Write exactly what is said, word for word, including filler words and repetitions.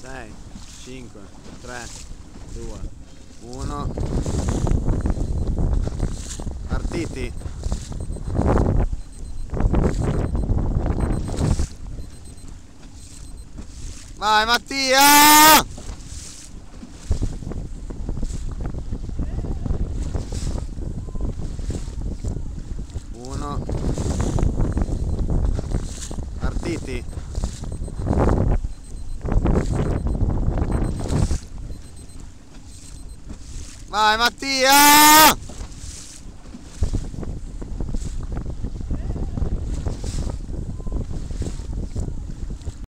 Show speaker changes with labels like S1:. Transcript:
S1: sei, cinque, tre, due, uno. Partiti. Vai Mattia! Uno. Partiti. Vai Mattia!